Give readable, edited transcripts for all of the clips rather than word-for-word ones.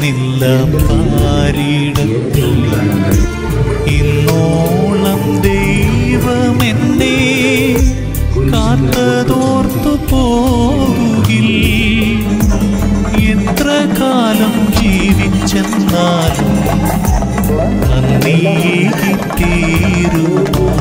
മറ്റൊന്നില്ല പാരിടത്തിൽ. ഇന്നോളം ദൈവമെന്നെ കാത്തതോർത്തു പോകുകിൽ. എത്ര കാലം ജീവിച്ചെന്നാലും നന്ദിയേകിത്തീരുമോ?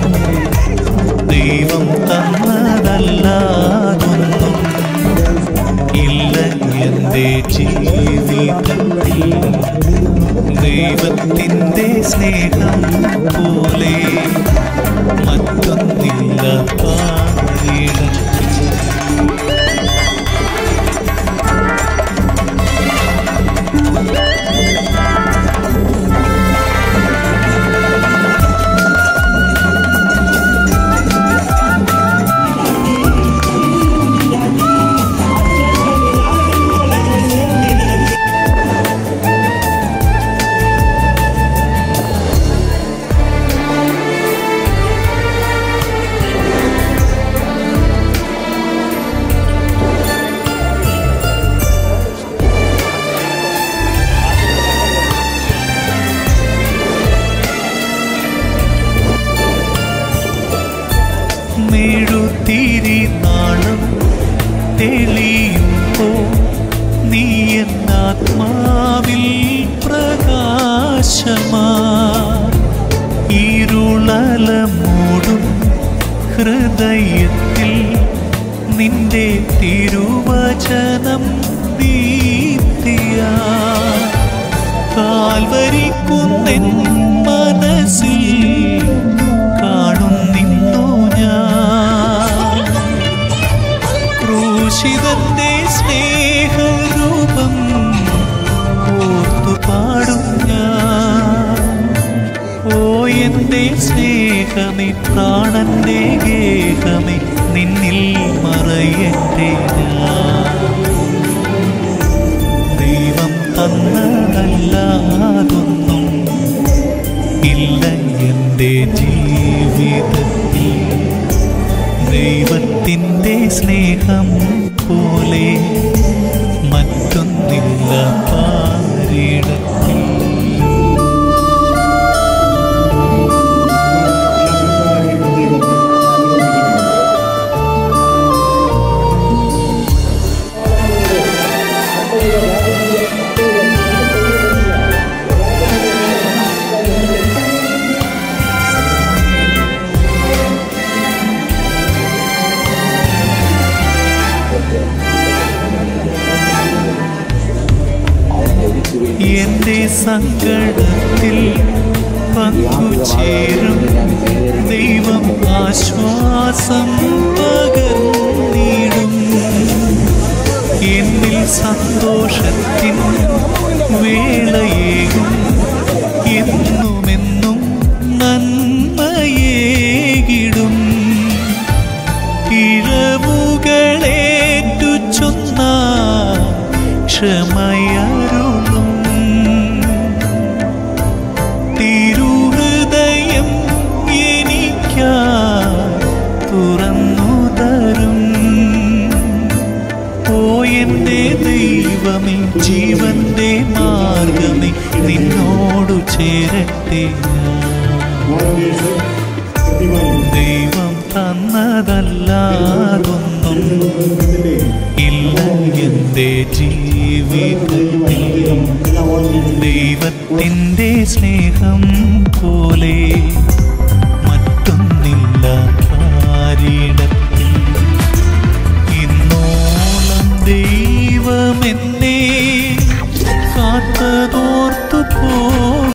ദൈവം തന്നതല്ലാതൊന്നും ഇല്ല എൻ്റെ ജീവിതത്തിൽ. ദൈവത്തിൻ്റെ സ്നേഹം പോലെ മറ്റൊന്നില്ല പാരിടത്തിൽ. മെഴുതിരി നാളം തെളിയുമ്പോൾ നീ എന്നാത്മാവിൽ പ്രകാശമാ. ഇരുളല മൂടും ഹൃദയത്തിൽ നിന്റെ തിരുവചനം ദീപ്തിയാ. കാൽവരിക്കുന്നെൻ മനസ്സിൽ കാണുന്നിന്നു ഞാൻ. ക്രൂശിതന്റെ സ്നേഹരൂപം ഓർത്തു പാടും ഞാൻ. ഓ എൻ്റെ സ്നേഹമേ, പ്രാണന്റെ ഗേഹമേ, നിന്നിൽ മറയട്ടെ ഞാൻ. ദൈവം തന്നതല്ലാതൊന്നും ഇല്ല എൻ്റെ ജീവിതത്തിൽ. ദൈവത്തിൻ്റെ സ്നേഹം പോലെ മറ്റൊന്നില്ല പാരിടത്തിൽ. എൻ്റെ സങ്കടത്തിൽ പങ്കുചേരും ദൈവം ആശ്വാസം പകർന്നിടും. എന്നിൽ സന്തോഷത്തിൻ വേളയേകും. എന്നുമെന്നും നന്മയേകിടും. ഇഴവുകളേറ്റു ചൊന്ന ക്ഷമയരുളും. തിരുഹൃദയം എനിക്കായി തുറന്നു തരും. ഓ എൻ്റെ ദൈവമേ, ജീവന്റെ മാർഗമേ, നിന്നോടു ചേരട്ടെ. ദൈവം തന്നതല്ലാതൊന്നും ഇല്ല എൻ്റെ ജീവിതത്തിൽ. ദൈവത്തിൻ്റെ സ്നേഹം പോലെ